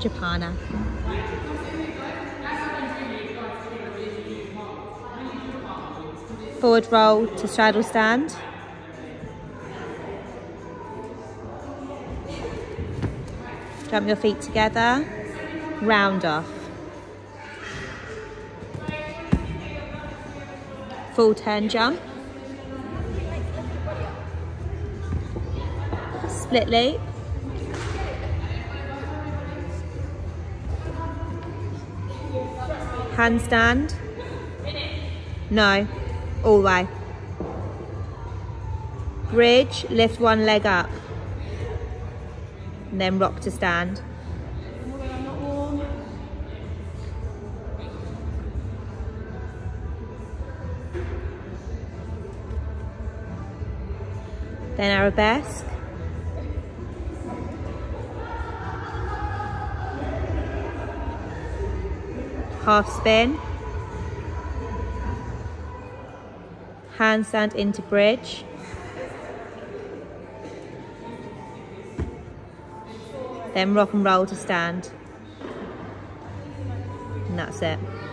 Japana. Forward roll to straddle stand. Jump your feet together, round off. Full turn jump. Split leap. Handstand. No, all the way. Bridge, lift one leg up. And then rock to stand. Then arabesque. Half spin. Handstand into bridge. Then rock and roll to stand. And that's it.